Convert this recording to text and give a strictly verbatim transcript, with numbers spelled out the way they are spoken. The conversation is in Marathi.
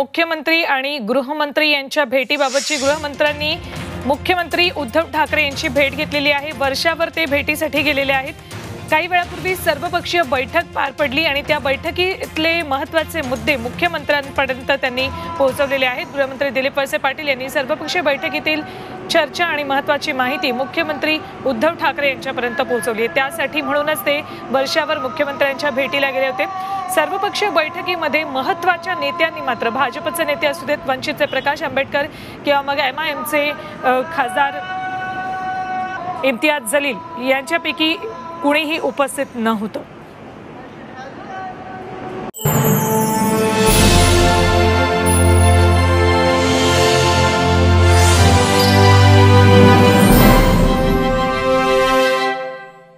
मुख्यमंत्री आणि गृहमंत्री यांच्या भेटीबाबतची गृहमंत्र्यांनी मुख्यमंत्री उद्धव ठाकरे यांची भेट घेतलेली आहे। वर्षावर ते भेटीसाठी गेलेले आहेत। काही वेळापूर्वी सर्वपक्षीय बैठक पार पडली आणि त्या बैठकीतले महत्त्वाचे मुद्दे मुख्यमंत्र्यांपर्यंत त्यांनी पोहोचवलेले आहेत। गृहमंत्री दिलीप वळसे पाटील यांनी सर्वपक्षीय बैठकीतील चर्चा आणि महत्त्वाची माहिती मुख्यमंत्री उद्धव ठाकरे यांच्यापर्यंत पोहोचवली आहे। त्यासाठी म्हणूनच ते वर्षावर मुख्यमंत्र्यांच्या भेटीला गेले होते। सर्वपक्षीय बैठकीमध्ये महत्त्वाच्या नेत्यांनी मात्र भाजपचे नेते असू देत, वंचितचे प्रकाश आंबेडकर किंवा मग एम आय एमचे खासदार इम्तियाज जलील यांच्यापैकी कुणीही उपस्थित नव्हतं।